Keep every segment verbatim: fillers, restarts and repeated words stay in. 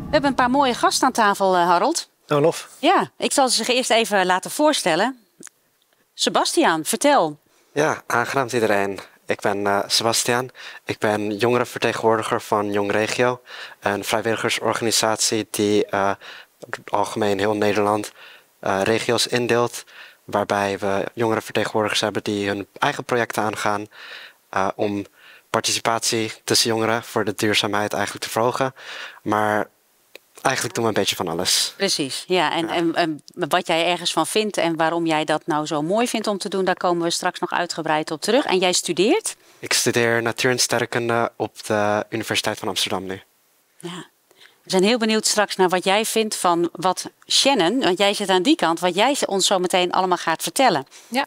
hebben een paar mooie gasten aan tafel, uh, Harold. Nou, lof. Ja, ik zal ze zich eerst even laten voorstellen. Sebastiaan, vertel. Ja, aangenaam iedereen. Ik ben uh, Sebastiaan. Ik ben jongerenvertegenwoordiger van Jong Regio. Een vrijwilligersorganisatie die uh, algemeen heel Nederland uh, regio's indeelt. Waarbij we jongerenvertegenwoordigers hebben die hun eigen projecten aangaan. Uh, om participatie tussen jongeren voor de duurzaamheid eigenlijk te verhogen. Maar eigenlijk doen we een beetje van alles. Precies, ja. En, ja. En, en wat jij ergens van vindt en waarom jij dat nou zo mooi vindt om te doen, daar komen we straks nog uitgebreid op terug. En jij studeert? Ik studeer natuur- en sterrenkunde op de Universiteit van Amsterdam nu. Ja. We zijn heel benieuwd straks naar wat jij vindt van wat Shannon, want jij zit aan die kant, wat jij ons zo meteen allemaal gaat vertellen. Ja.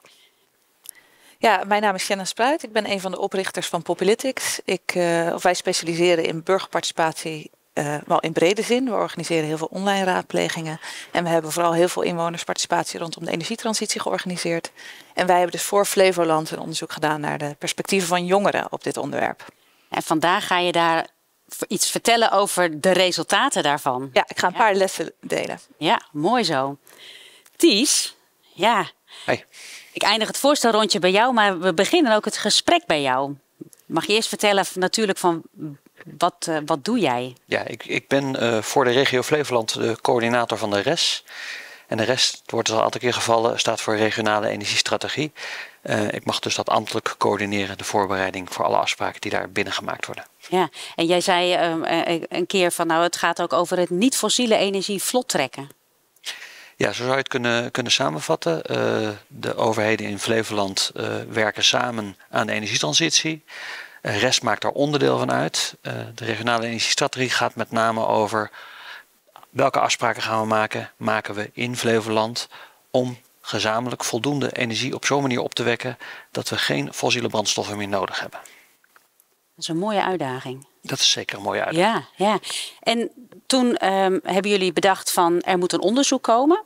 Ja, mijn naam is Shannon Spruit. Ik ben een van de oprichters van Populitics. Ik, uh, of wij specialiseren in burgerparticipatie, uh, wel in brede zin. We organiseren heel veel online raadplegingen. En we hebben vooral heel veel inwonersparticipatie rondom de energietransitie georganiseerd. En wij hebben dus voor Flevoland een onderzoek gedaan naar de perspectieven van jongeren op dit onderwerp. En vandaag ga je daar iets vertellen over de resultaten daarvan. Ja, ik ga een ja. paar lessen delen. Ja, mooi zo. Ties, ja. Hey. Ik eindig het voorstelrondje bij jou, maar we beginnen ook het gesprek bij jou. Mag je eerst vertellen natuurlijk van wat, uh, wat doe jij? Ja, ik, ik ben uh, voor de regio Flevoland de coördinator van de R E S. En de R E S, het wordt al een aantal keer gevallen, staat voor regionale energiestrategie. Uh, ik mag dus dat ambtelijk coördineren, de voorbereiding voor alle afspraken die daar binnen gemaakt worden. Ja, en jij zei uh, een keer van nou het gaat ook over het niet-fossiele energie vlot trekken. Ja, zo zou je het kunnen, kunnen samenvatten. Uh, de overheden in Flevoland uh, werken samen aan de energietransitie. Uh, R E S maakt daar onderdeel van uit. Uh, de regionale energiestrategie gaat met name over welke afspraken gaan we maken, maken we in Flevoland om gezamenlijk voldoende energie op zo'n manier op te wekken dat we geen fossiele brandstoffen meer nodig hebben. Dat is een mooie uitdaging. Dat is zeker een mooie uitdaging. Ja, ja. En toen um, hebben jullie bedacht van er moet een onderzoek komen?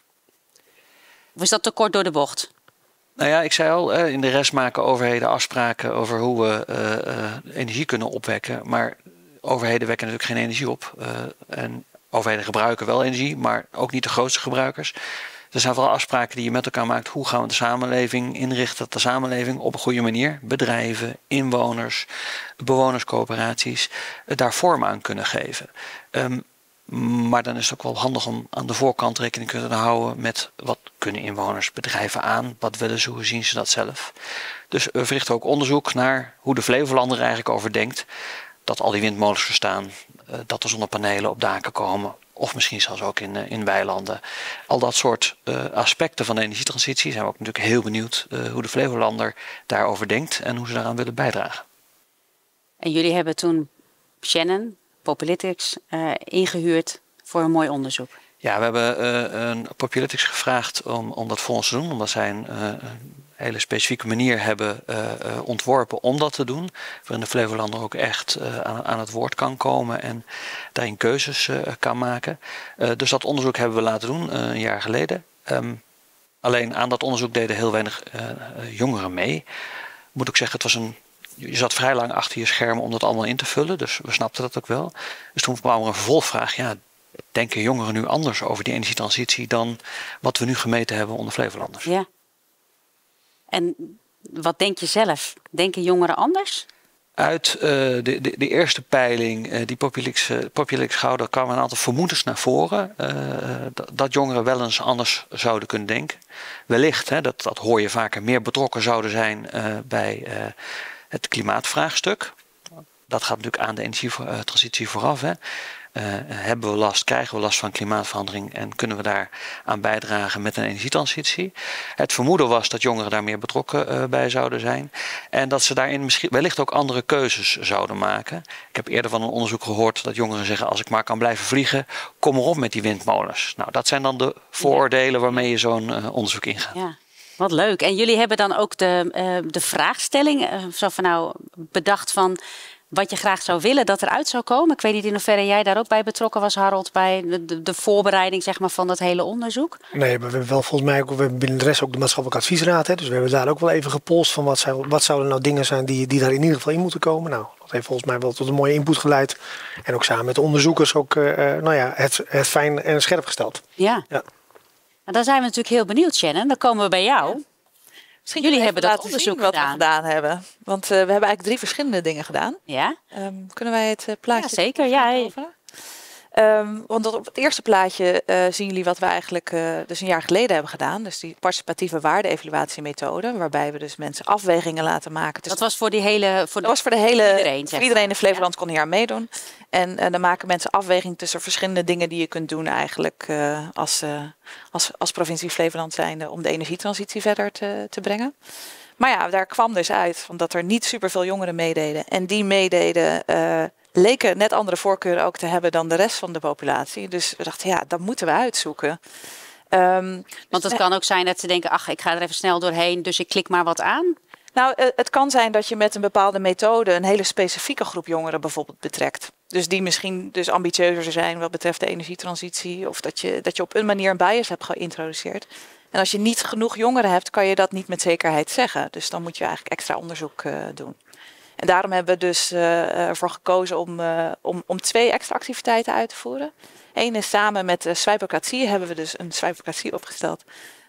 Of is dat te kort door de bocht? Nou ja, ik zei al, in de R E S maken overheden afspraken over hoe we uh, uh, energie kunnen opwekken. Maar overheden wekken natuurlijk geen energie op. Uh, en overheden gebruiken wel energie, maar ook niet de grootste gebruikers. Er zijn vooral afspraken die je met elkaar maakt. Hoe gaan we de samenleving inrichten, dat de samenleving op een goede manier, bedrijven, inwoners, bewonerscoöperaties, daar vorm aan kunnen geven. Um, maar dan is het ook wel handig om aan de voorkant rekening te kunnen houden met wat kunnen inwoners, bedrijven aan, wat willen ze, hoe zien ze dat zelf. Dus we verrichten ook onderzoek naar hoe de Flevolander er eigenlijk over denkt dat al die windmolens verstaan, dat er zonnepanelen op daken komen. Of misschien zelfs ook in, in weilanden. Al dat soort uh, aspecten van de energietransitie zijn we ook natuurlijk heel benieuwd uh, hoe de Flevolander daarover denkt en hoe ze daaraan willen bijdragen. En jullie hebben toen Shannon, Populitics, uh, ingehuurd voor een mooi onderzoek. Ja, we hebben uh, een Populitics gevraagd om, om dat voor ons te doen. Omdat zij een, uh, een hele specifieke manier hebben uh, uh, ontworpen om dat te doen. Waarin de Flevolander ook echt uh, aan, aan het woord kan komen en daarin keuzes uh, kan maken. Uh, dus dat onderzoek hebben we laten doen uh, een jaar geleden. Um, alleen aan dat onderzoek deden heel weinig uh, uh, jongeren mee. Ik moet ook zeggen, het was een... Je zat vrij lang achter je schermen om dat allemaal in te vullen. Dus we snapten dat ook wel. Dus toen kwam er een vervolgvraag. Ja, denken jongeren nu anders over die energietransitie dan wat we nu gemeten hebben onder Flevolanders? Ja. En wat denk je zelf? Denken jongeren anders? Uit uh, de, de, de eerste peiling uh, die Populix, uh, Populix houden, kwamen een aantal vermoedens naar voren. Uh, dat, dat jongeren wel eens anders zouden kunnen denken. Wellicht, hè, dat, dat hoor je vaker, meer betrokken zouden zijn uh, bij uh, het klimaatvraagstuk. Dat gaat natuurlijk aan de energietransitie vooraf. Hè. Uh, hebben we last, krijgen we last van klimaatverandering en kunnen we daar aan bijdragen met een energietransitie? Het vermoeden was dat jongeren daar meer betrokken uh, bij zouden zijn en dat ze daarin misschien wellicht ook andere keuzes zouden maken. Ik heb eerder van een onderzoek gehoord dat jongeren zeggen: als ik maar kan blijven vliegen, kom erop met die windmolens. Nou, dat zijn dan de vooroordelen waarmee je zo'n uh, onderzoek ingaat. Ja. Wat leuk. En jullie hebben dan ook de, uh, de vraagstelling uh, zo van nou bedacht van wat je graag zou willen dat eruit zou komen? Ik weet niet in hoeverre jij daar ook bij betrokken was, Harold, bij de, de, de voorbereiding zeg maar, van dat hele onderzoek. Nee, maar we hebben wel volgens mij ook, we hebben binnen de rest ook de maatschappelijke adviesraad. Hè, dus we hebben daar ook wel even gepolst van wat, zou, wat zouden nou dingen zijn die, die daar in ieder geval in moeten komen. Nou, dat heeft volgens mij wel tot een mooie input geleid. En ook samen met de onderzoekers ook uh, nou ja, het, het fijn en scherp gesteld. Ja. ja. En dan zijn we natuurlijk heel benieuwd, Shannon. Dan komen we bij jou. Ja. Misschien jullie hebben dat onderzoek wat gedaan. we gedaan hebben. Want uh, we hebben eigenlijk drie verschillende dingen gedaan. Ja. Um, kunnen wij het uh, plaatje... Ja, zeker. Ja. Um, want op het eerste plaatje uh, zien jullie wat we eigenlijk uh, dus een jaar geleden hebben gedaan. Dus die participatieve waarde-evaluatiemethode. Waarbij we dus mensen afwegingen laten maken. Dat was voor die hele... Voor dat was voor de hele... Iedereen, voor iedereen in Flevoland ja. kon hier aan meedoen. En uh, dan maken mensen afweging tussen verschillende dingen die je kunt doen eigenlijk uh, als, uh, als, als provincie Flevoland zijnde om de energietransitie verder te, te brengen. Maar ja, daar kwam dus uit omdat er niet superveel jongeren meededen. En die meededen uh, leken net andere voorkeuren ook te hebben dan de rest van de populatie. Dus we dachten, ja, dat moeten we uitzoeken. Um, Want het dus, kan ook zijn dat ze denken, ach, ik ga er even snel doorheen, dus ik klik maar wat aan. Nou, het kan zijn dat je met een bepaalde methode een hele specifieke groep jongeren bijvoorbeeld betrekt. Dus die misschien dus ambitieuzer zijn wat betreft de energietransitie. Of dat je, dat je op een manier een bias hebt geïntroduceerd. En als je niet genoeg jongeren hebt, kan je dat niet met zekerheid zeggen. Dus dan moet je eigenlijk extra onderzoek uh, doen. En daarom hebben we dus uh, ervoor gekozen om, uh, om, om twee extra activiteiten uit te voeren. Eén is samen met de Swipocratie hebben we dus een Swipocratie opgesteld.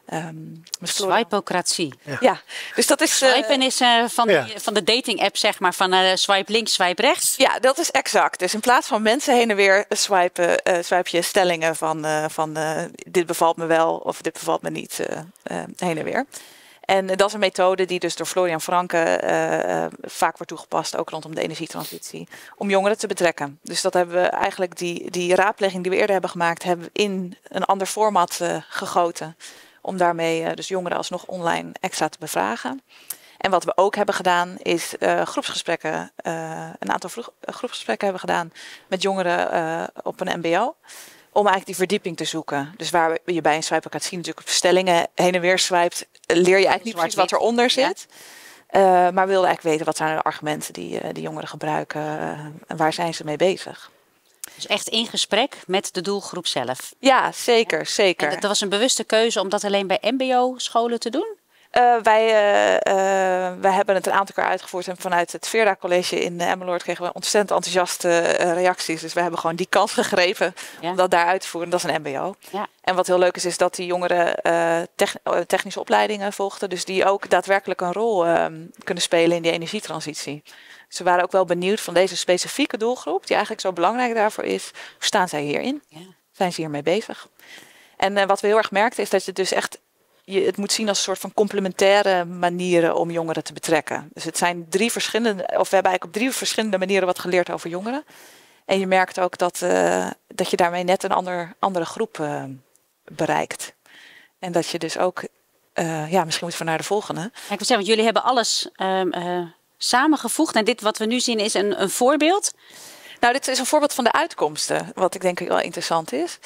Um, Swipocratie. Ja. ja, dus dat is... Uh, Swipen is uh, van, ja. die, van de dating app, zeg maar, van uh, swipe links, swipe rechts. Ja, dat is exact. Dus in plaats van mensen heen en weer swipen, uh, swipe je stellingen van, uh, van uh, dit bevalt me wel of dit bevalt me niet uh, uh, heen en weer. En uh, dat is een methode die dus door Florian Franke uh, uh, vaak wordt toegepast, ook rondom de energietransitie, om jongeren te betrekken. Dus dat hebben we eigenlijk, die, die raadpleging die we eerder hebben gemaakt, hebben we in een ander format uh, gegoten. Om daarmee uh, dus jongeren alsnog online extra te bevragen. En wat we ook hebben gedaan is uh, groepsgesprekken. Uh, een aantal vroeg, uh, groepsgesprekken hebben gedaan met jongeren uh, op een mbo. Om eigenlijk die verdieping te zoeken. Dus waar je bij een Swipocratie natuurlijk op stellingen heen en weer swipt, leer je eigenlijk niet precies wat eronder zit. Uh, maar we wilden eigenlijk weten wat zijn de argumenten die, uh, die jongeren gebruiken. Uh, en waar zijn ze mee bezig. Dus echt in gesprek met de doelgroep zelf. Ja, zeker, zeker. En dat was een bewuste keuze om dat alleen bij mbo-scholen te doen? Uh, wij, uh, uh, wij hebben het een aantal keer uitgevoerd en vanuit het Veerda College in Emmeloord kregen we ontzettend enthousiaste uh, reacties. Dus we hebben gewoon die kans gegrepen ja. om dat daar uit te voeren. Dat is een mbo. Ja. En wat heel leuk is, is dat die jongeren uh, techn- technische opleidingen volgden. Dus die ook daadwerkelijk een rol uh, kunnen spelen in die energietransitie. Ze waren ook wel benieuwd van deze specifieke doelgroep, die eigenlijk zo belangrijk daarvoor is. Hoe staan zij hierin? Ja. Zijn ze hiermee bezig? En uh, wat we heel erg merkten is dat je dus echt, je het moet zien als een soort van complementaire manieren om jongeren te betrekken. Dus het zijn drie verschillende, of we hebben eigenlijk op drie verschillende manieren wat geleerd over jongeren. En je merkt ook dat, uh, dat je daarmee net een ander, andere groep uh, bereikt. En dat je dus ook, uh, ja, misschien moeten we naar de volgende. Ja, ik wil zeggen, want jullie hebben alles Um, uh... samengevoegd. En dit wat we nu zien is een, een voorbeeld. Nou, dit is een voorbeeld van de uitkomsten. Wat ik denk wel interessant is.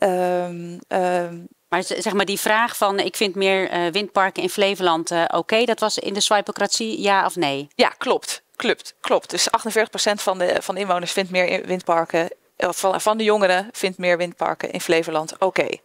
Um, um, maar zeg maar die vraag van ik vind meer uh, windparken in Flevoland uh, oké. Okay, dat was in de Swipocratie ja of nee? Ja, klopt. Klopt. klopt. Dus achtenveertig procent van de, van de inwoners vindt meer windparken. Van, van de jongeren vindt meer windparken in Flevoland oké. Okay.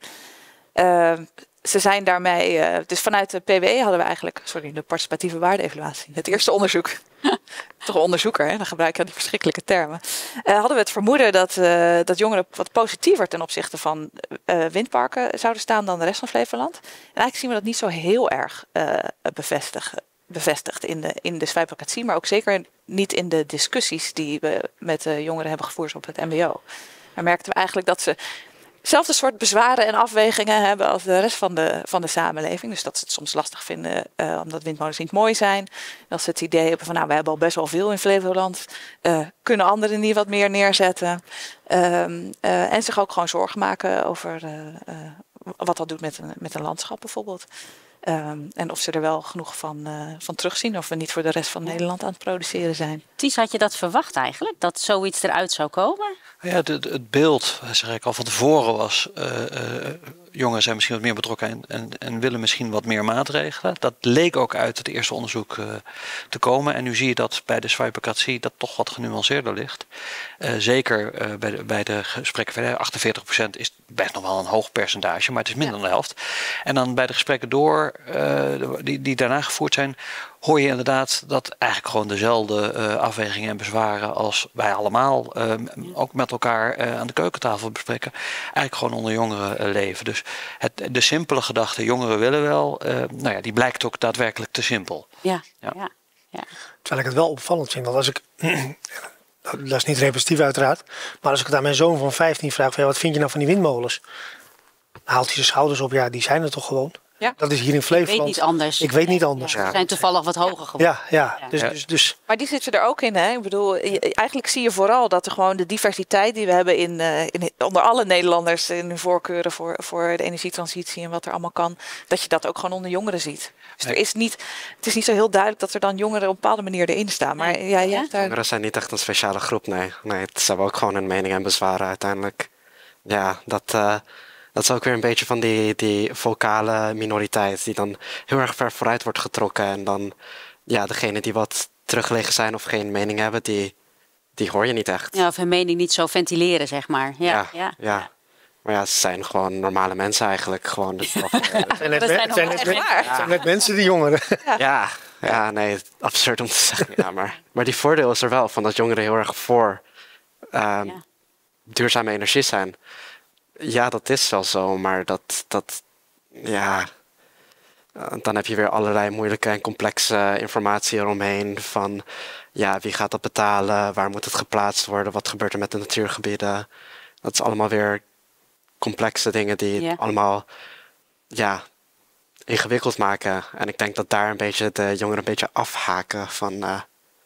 Uh, Ze zijn daarmee, uh, dus vanuit de P W E hadden we eigenlijk, sorry, de participatieve waarde-evaluatie, het eerste onderzoek. Toch een onderzoeker, hè? Dan gebruik je die verschrikkelijke termen. Uh, hadden we het vermoeden dat, uh, dat jongeren wat positiever ten opzichte van uh, windparken zouden staan dan de rest van Flevoland. En eigenlijk zien we dat niet zo heel erg uh, bevestigd, bevestigd in de, in de Swipocratie, maar ook zeker niet in de discussies die we met de jongeren hebben gevoerd op het mbo. Daar merkten we eigenlijk dat ze hetzelfde soort bezwaren en afwegingen hebben als de rest van de, van de samenleving. Dus dat ze het soms lastig vinden uh, omdat windmolens niet mooi zijn. Dat ze het idee hebben van nou, we hebben al best wel veel in Flevoland. Uh, kunnen anderen niet wat meer neerzetten? Um, uh, en zich ook gewoon zorgen maken over uh, uh, wat dat doet met een, met een landschap bijvoorbeeld. Um, en of ze er wel genoeg van, uh, van terugzien. Of we niet voor de rest van Nederland aan het produceren zijn. Ties, had je dat verwacht eigenlijk? Dat zoiets eruit zou komen? Ja, het, het beeld, zeg ik al van tevoren, was Uh, uh, jongeren zijn misschien wat meer betrokken en, en, en willen misschien wat meer maatregelen. Dat leek ook uit het eerste onderzoek uh, te komen. En nu zie je dat bij de swiperocratie dat toch wat genuanceerder ligt. Uh, zeker uh, bij, de, bij de gesprekken verder. achtenveertig procent is best nog wel een hoog percentage, maar het is minder ja. dan de helft. En dan bij de gesprekken door, uh, die, die daarna gevoerd zijn, hoor je inderdaad dat eigenlijk gewoon dezelfde uh, afwegingen en bezwaren als wij allemaal uh, ook met elkaar uh, aan de keukentafel bespreken, eigenlijk gewoon onder jongeren uh, leven. Dus het, de simpele gedachte, jongeren willen wel, uh, nou ja, die blijkt ook daadwerkelijk te simpel. Ja, ja. ja, ja. Terwijl ik het wel opvallend vind, want als ik, dat is niet representatief uiteraard, maar als ik het aan mijn zoon van vijftien vraag, van, ja, wat vind je nou van die windmolens? Dan haalt hij zijn schouders op, ja, die zijn er toch gewoon. Ja. Dat is hier in Flevoland. Ik weet niet anders. Ik weet niet anders. Ja, ze zijn toevallig wat hoger geworden. Ja, ja. Ja. Dus, dus, dus. Maar die zitten er ook in, hè? Ik bedoel, je, eigenlijk zie je vooral dat er gewoon de diversiteit die we hebben in, uh, in onder alle Nederlanders in hun voorkeuren voor, voor de energietransitie en wat er allemaal kan, dat je dat ook gewoon onder jongeren ziet. Dus nee. er is niet, het is niet zo heel duidelijk dat er dan jongeren op een bepaalde manier erin staan. Maar ja, ja, ja? Daar... Jongeren zijn niet echt een speciale groep, nee. Nee, het is ook gewoon een mening en bezwaren uiteindelijk. Ja, dat... Uh, Dat is ook weer een beetje van die, die vocale minoriteit die dan heel erg ver vooruit wordt getrokken. En dan, ja, degenen die wat teruggelegen zijn of geen mening hebben, die, die hoor je niet echt. Ja, of hun mening niet zo ventileren, zeg maar. Ja, ja, ja. ja. Maar ja, ze zijn gewoon normale mensen eigenlijk. Gewoon, dus dat, Het zijn net, zijn zijn net, ja. zijn net mensen, die jongeren. Ja, ja, ja nee, absurd om te zeggen. Ja, maar, maar die voordeel is er wel van dat jongeren heel erg voor um, ja. duurzame energie zijn. Ja, dat is wel zo, maar dat, dat ja, dan heb je weer allerlei moeilijke en complexe informatie eromheen van, ja, wie gaat dat betalen, waar moet het geplaatst worden, wat gebeurt er met de natuurgebieden. Dat is allemaal weer complexe dingen die yeah. allemaal, ja, ingewikkeld maken. En ik denk dat daar een beetje de jongeren een beetje afhaken van, uh,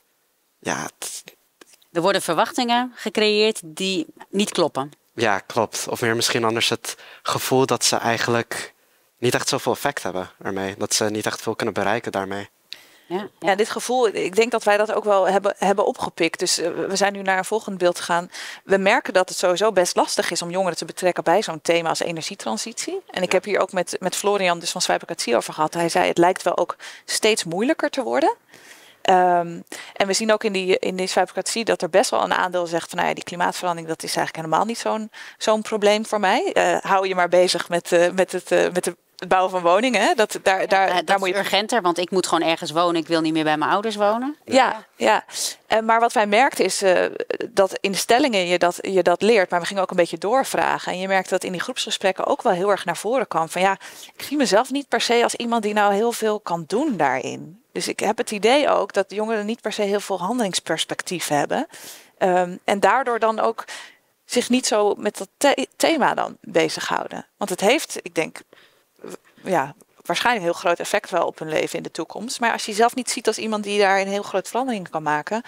ja. Het... Er worden verwachtingen gecreëerd die niet kloppen. Ja, klopt. Of meer misschien anders het gevoel dat ze eigenlijk niet echt zoveel effect hebben ermee. Dat ze niet echt veel kunnen bereiken daarmee. Ja, ja, dit gevoel, ik denk dat wij dat ook wel hebben, hebben opgepikt. Dus uh, we zijn nu naar een volgend beeld gegaan. We merken dat het sowieso best lastig is om jongeren te betrekken bij zo'n thema als energietransitie. En ik ja. heb hier ook met, met Florian dus van Swiperocratie over gehad. Hij zei, het lijkt wel ook steeds moeilijker te worden. Um, en we zien ook in die, in die swiperocratie dat er best wel een aandeel zegt van, nou ja, die klimaatverandering, dat is eigenlijk helemaal niet zo'n zo'n probleem voor mij. Uh, hou je maar bezig met, uh, met, het, uh, met de het bouwen van woningen. Hè? Dat, daar, daar, ja, dat daar is moet je urgenter, want ik moet gewoon ergens wonen. Ik wil niet meer bij mijn ouders wonen. Ja, ja. Uh, maar wat wij merkten is uh, dat in de stellingen je dat, je dat leert. Maar we gingen ook een beetje doorvragen. En je merkte dat in die groepsgesprekken ook wel heel erg naar voren kwam. Van ja, ik zie mezelf niet per se als iemand die nou heel veel kan doen daarin. Dus ik heb het idee ook dat jongeren niet per se heel veel handelingsperspectief hebben. Um, en daardoor dan ook zich niet zo met dat the- thema dan bezighouden. Want het heeft, ik denk, ja, waarschijnlijk een heel groot effect wel op hun leven in de toekomst. Maar als je jezelf niet ziet als iemand die daar een heel groot verandering kan maken.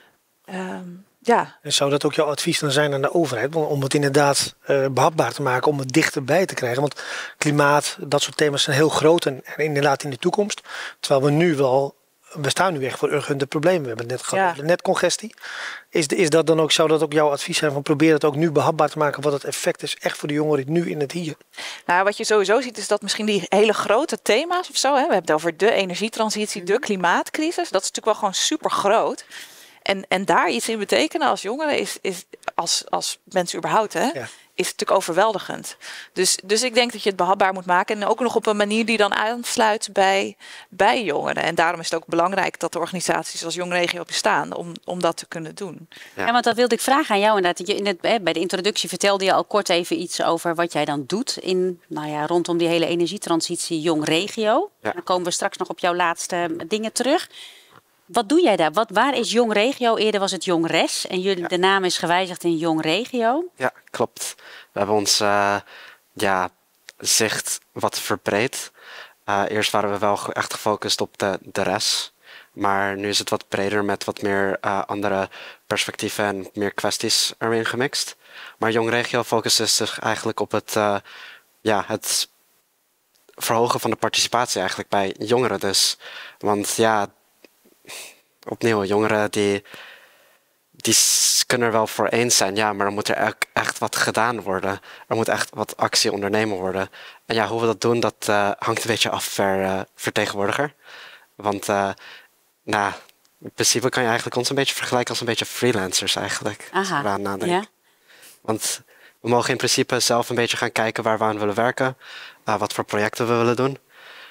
Um, ja. En zou dat ook jouw advies dan zijn aan de overheid? Om het inderdaad uh, behapbaar te maken, om het dichterbij te krijgen. Want klimaat, dat soort thema's zijn heel groot en, en inderdaad in de toekomst. Terwijl we nu wel, we staan nu echt voor urgente problemen. We hebben het net gehad over de netcongestie. Is, is dat dan ook, zou dat ook jouw advies zijn van probeer het ook nu behapbaar te maken wat het effect is echt voor de jongeren nu in het hier? Nou, wat je sowieso ziet is dat misschien die hele grote thema's of zo, hè, we hebben het over de energietransitie, de klimaatcrisis. Dat is natuurlijk wel gewoon super groot. En, en daar iets in betekenen als jongeren is, is als, als mensen überhaupt, hè, ja. is het natuurlijk overweldigend. Dus, dus ik denk dat je het behapbaar moet maken. En ook nog op een manier die dan aansluit bij, bij jongeren. En daarom is het ook belangrijk dat de organisaties als Jong Regio bestaan om, om dat te kunnen doen. Ja. ja, want dat wilde ik vragen aan jou inderdaad. In het, bij de introductie vertelde je al kort even iets over wat jij dan doet in, nou ja, rondom die hele energietransitie Jong Regio. Ja. Dan komen we straks nog op jouw laatste dingen terug. Wat doe jij daar? Wat, waar is Jong Regio? Eerder was het Jong Res en jullie, ja. de naam is gewijzigd in Jong Regio. Ja, klopt. We hebben ons uh, ja, zicht wat verbreed. Uh, eerst waren we wel echt gefocust op de, de res. Maar nu is het wat breder met wat meer uh, andere perspectieven en meer kwesties erin gemixt. Maar Jong Regio focust zich eigenlijk op het, uh, ja, het verhogen van de participatie eigenlijk bij jongeren dus. Want ja, opnieuw, jongeren die, die kunnen er wel voor eens zijn, ja, maar er moet er echt wat gedaan worden. Er moet echt wat actie ondernemen worden. En ja, hoe we dat doen, dat uh, hangt een beetje af per uh, vertegenwoordiger. Want uh, nou, in principe kan je eigenlijk ons een beetje vergelijken als een beetje freelancers eigenlijk. Aha, ja. Want we mogen in principe zelf een beetje gaan kijken waar we aan willen werken. Uh, wat voor projecten we willen doen.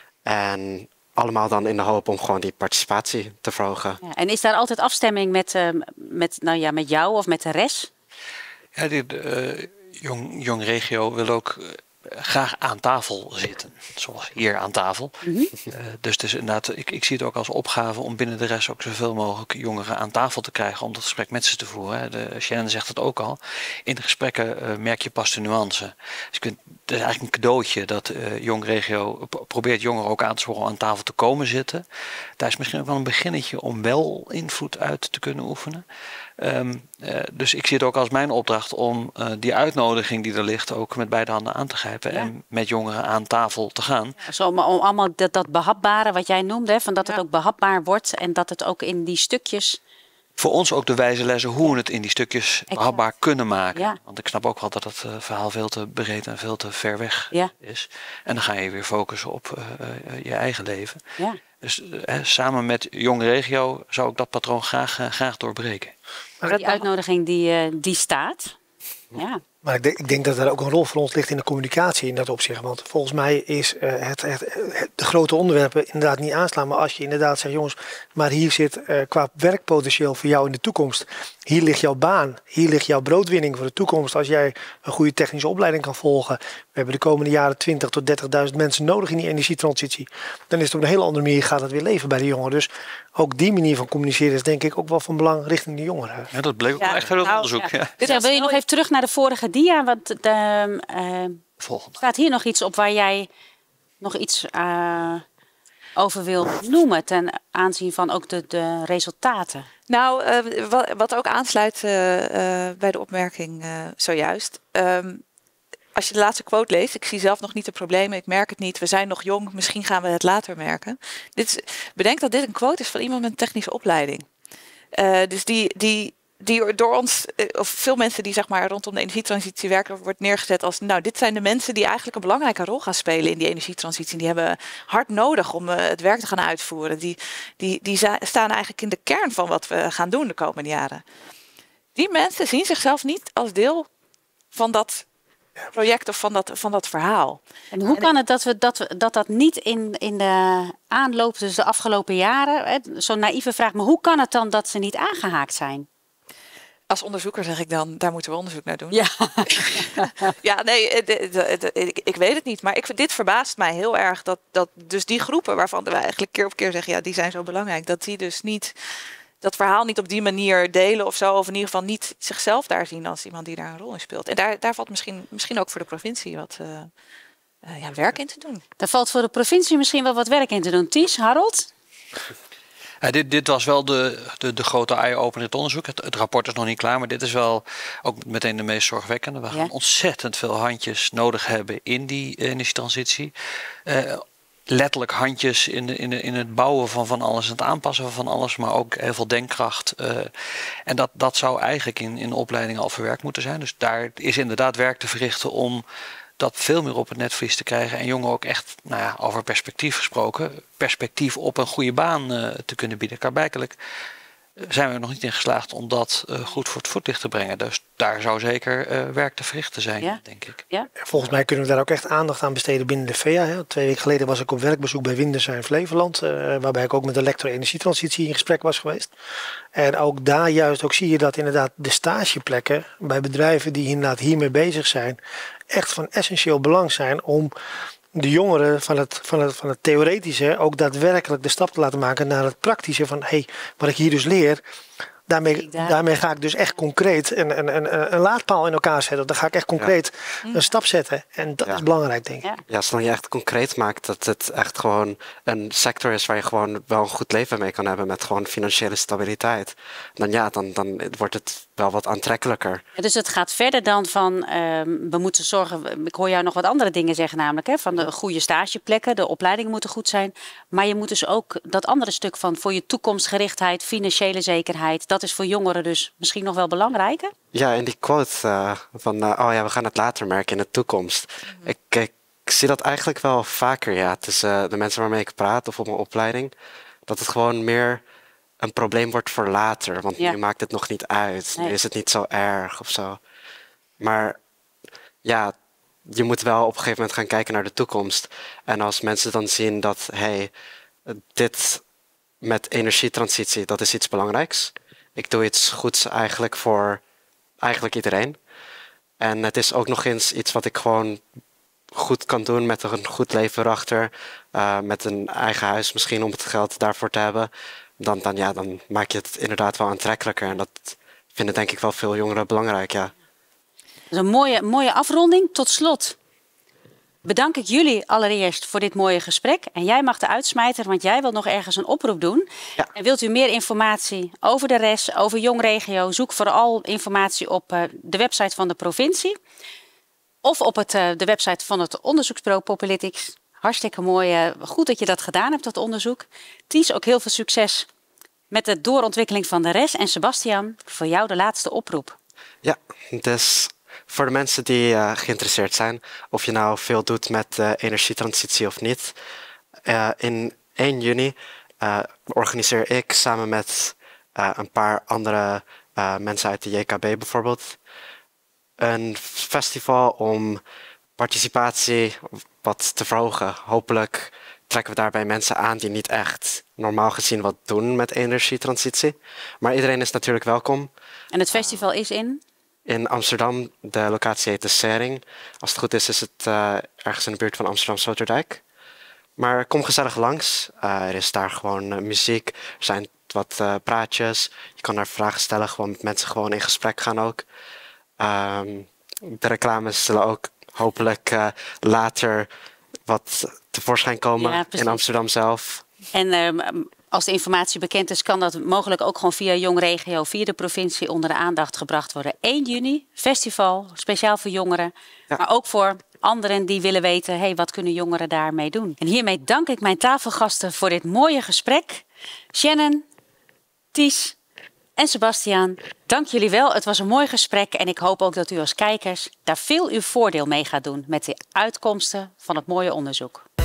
En allemaal dan in de hoop om gewoon die participatie te verhogen. Ja, en is daar altijd afstemming met, uh, met, nou ja, met jou of met de rest? Ja, de uh, jong, jong regio wil ook uh, graag aan tafel zitten. Zoals hier aan tafel. Mm-hmm. uh, dus, dus inderdaad, ik, ik zie het ook als opgave om binnen de rest ook zoveel mogelijk jongeren aan tafel te krijgen om dat gesprek met ze te voeren. De, Shannon zegt het ook al. In de gesprekken uh, merk je pas de nuance. Dus ik vind, het is eigenlijk een cadeautje dat uh, Jong Regio probeert jongeren ook aan te sporen om aan tafel te komen zitten. Daar is misschien ook wel een beginnetje om wel invloed uit te kunnen oefenen. Um, uh, dus ik zie het ook als mijn opdracht om uh, die uitnodiging die er ligt ook met beide handen aan te grijpen. Ja. En met jongeren aan tafel te gaan. Ja, zo om, om allemaal dat, dat behapbare wat jij noemde, hè, van dat ja. het ook behapbaar wordt en dat het ook in die stukjes... Voor ons ook de wijze lessen hoe we het in die stukjes exact. behapbaar kunnen maken. Ja. Want ik snap ook wel dat het uh, verhaal veel te breed en veel te ver weg ja. is. En dan ga je weer focussen op uh, uh, je eigen leven. Ja. Dus uh, samen met Jong Regio zou ik dat patroon graag, uh, graag doorbreken. Maar die uitnodiging die, uh, die staat. Ja. Maar ik denk, ik denk dat er ook een rol voor ons ligt in de communicatie in dat opzicht. Want volgens mij is uh, het, het, het, de grote onderwerpen inderdaad niet aanslaan. Maar als je inderdaad zegt, jongens, maar hier zit uh, qua werkpotentieel voor jou in de toekomst. Hier ligt jouw baan, hier ligt jouw broodwinning voor de toekomst. Als jij een goede technische opleiding kan volgen. We hebben de komende jaren twintigduizend tot dertigduizend mensen nodig in die energietransitie. Dan is het op een hele andere manier gaat het weer leven bij de jongeren. Dus ook die manier van communiceren is denk ik ook wel van belang richting de jongeren. Ja, dat bleek ook ja, echt uit het nou, onderzoek. Ja. Ja. Ja, wil je nog even terug naar de vorige dia? Want de, uh, Volgende. Staat hier nog iets op waar jij nog iets uh, over wil noemen ten aanzien van ook de, de resultaten? Nou, uh, wat, wat ook aansluit uh, uh, bij de opmerking uh, zojuist. Um, Als je de laatste quote leest, ik zie zelf nog niet de problemen, ik merk het niet, we zijn nog jong, misschien gaan we het later merken. Dit is, bedenk dat dit een quote is van iemand met een technische opleiding. Uh, dus die, die, die door ons, of veel mensen die zeg maar rondom de energietransitie werken, wordt neergezet als, nou, dit zijn de mensen die eigenlijk een belangrijke rol gaan spelen in die energietransitie. Die hebben hard nodig om uh, het werk te gaan uitvoeren. Die, die, die staan eigenlijk in de kern van wat we gaan doen de komende jaren. Die mensen zien zichzelf niet als deel van dat project of van dat, van dat verhaal. En hoe kan het dat we, dat, we, dat, dat niet in, in de aanloop, dus de afgelopen jaren, zo'n naïeve vraag, maar hoe kan het dan dat ze niet aangehaakt zijn? Als onderzoeker zeg ik dan, daar moeten we onderzoek naar doen. Ja, ja nee, het, het, het, ik, ik weet het niet. Maar ik, dit verbaast mij heel erg dat, dat dus die groepen waarvan we eigenlijk keer op keer zeggen, ja, die zijn zo belangrijk, dat die dus niet dat verhaal niet op die manier delen of zo. Of in ieder geval niet zichzelf daar zien als iemand die daar een rol in speelt. En daar, daar valt misschien, misschien ook voor de provincie wat uh, uh, ja, werk in te doen. Daar valt voor de provincie misschien wel wat werk in te doen. Ties, Harold? Ja, dit, dit was wel de, de, de grote eye-opener in het onderzoek. Het, het rapport is nog niet klaar, maar dit is wel ook meteen de meest zorgwekkende. We gaan ja. ontzettend veel handjes nodig hebben in die energietransitie. Uh, letterlijk handjes in, de, in, de, in het bouwen van van alles, het aanpassen van alles, maar ook heel veel denkkracht. Uh, en dat, dat zou eigenlijk in, in opleidingen al verwerkt moeten zijn. Dus daar is inderdaad werk te verrichten om dat veel meer op het netvlies te krijgen. En jongeren ook echt, nou ja, over perspectief gesproken, perspectief op een goede baan uh, te kunnen bieden. Klaarblijkelijk zijn we er nog niet in geslaagd om dat uh, goed voor het voetlicht te brengen. Dus daar zou zeker uh, werk te verrichten zijn, ja. denk ik. Ja. Volgens mij kunnen we daar ook echt aandacht aan besteden binnen de V E A. Hè. Twee weken geleden was ik op werkbezoek bij Windersheim Flevoland, uh, waarbij ik ook met de lector energietransitie in gesprek was geweest. En ook daar juist ook zie je dat inderdaad de stageplekken bij bedrijven die inderdaad hiermee bezig zijn, echt van essentieel belang zijn om de jongeren van het, van, het, van het theoretische ook daadwerkelijk de stap te laten maken naar het praktische van hé, hey, wat ik hier dus leer, daarmee, daarmee ga ik dus echt concreet een, een, een, een laadpaal in elkaar zetten. Dan ga ik echt concreet ja. een stap zetten. En dat ja. is belangrijk, denk ik. Ja, ja zolang je echt concreet maakt dat het echt gewoon een sector is waar je gewoon wel een goed leven mee kan hebben met gewoon financiële stabiliteit. Dan ja, dan, dan wordt het wel wat aantrekkelijker. Ja, dus het gaat verder dan van, uh, we moeten zorgen, ik hoor jou nog wat andere dingen zeggen namelijk, hè, van de goede stageplekken, de opleidingen moeten goed zijn. Maar je moet dus ook dat andere stuk van voor je toekomstgerichtheid, financiële zekerheid, dat dat is voor jongeren dus misschien nog wel belangrijker? Ja, en die quote uh, van, uh, oh ja, we gaan het later merken in de toekomst. Mm-hmm. ik, ik zie dat eigenlijk wel vaker, ja, tussen uh, de mensen waarmee ik praat of op mijn opleiding. Dat het gewoon meer een probleem wordt voor later. Want ja. nu maakt het nog niet uit. Nee. Nu is het niet zo erg of zo. Maar ja, je moet wel op een gegeven moment gaan kijken naar de toekomst. En als mensen dan zien dat, hey, dit met energietransitie, dat is iets belangrijks. Ik doe iets goeds eigenlijk voor eigenlijk iedereen. En het is ook nog eens iets wat ik gewoon goed kan doen met een goed leven erachter. Uh, met een eigen huis misschien om het geld daarvoor te hebben. Dan, dan, ja, dan maak je het inderdaad wel aantrekkelijker. En dat vinden denk ik wel veel jongeren belangrijk, ja. Dat is een mooie, mooie afronding. Tot slot bedank ik jullie allereerst voor dit mooie gesprek. En jij mag de uitsmijter, want jij wilt nog ergens een oproep doen. Ja. En wilt u meer informatie over de R E S, over Jong Regio? Zoek vooral informatie op uh, de website van de provincie. Of op het, uh, de website van het onderzoeksbureau Popalytics. Hartstikke mooi. Uh, goed dat je dat gedaan hebt, dat onderzoek. Ties, ook heel veel succes met de doorontwikkeling van de R E S. En Sebastian, voor jou de laatste oproep. Ja, dus voor de mensen die uh, geïnteresseerd zijn, of je nou veel doet met uh, energietransitie of niet. Uh, in één juni uh, organiseer ik samen met uh, een paar andere uh, mensen uit de J K B bijvoorbeeld een festival om participatie wat te verhogen. Hopelijk trekken we daarbij mensen aan die niet echt normaal gezien wat doen met energietransitie. Maar iedereen is natuurlijk welkom. En het festival is in? In Amsterdam. De locatie heet de Sering. Als het goed is, is het uh, ergens in de buurt van Amsterdam-Sloterdijk. Maar kom gezellig langs. Uh, er is daar gewoon uh, muziek. Er zijn wat uh, praatjes. Je kan daar vragen stellen. Gewoon met mensen gewoon in gesprek gaan ook. Um, de reclames zullen ook hopelijk uh, later wat tevoorschijn komen ja, in Amsterdam zelf. En um, als de informatie bekend is, kan dat mogelijk ook gewoon via Jong Regio, via de provincie onder de aandacht gebracht worden. één juni, festival, speciaal voor jongeren. Ja. Maar ook voor anderen die willen weten, hey, wat kunnen jongeren daarmee doen? En hiermee dank ik mijn tafelgasten voor dit mooie gesprek. Shannon, Ties en Sebastian, dank jullie wel. Het was een mooi gesprek en ik hoop ook dat u als kijkers daar veel uw voordeel mee gaat doen met de uitkomsten van het mooie onderzoek.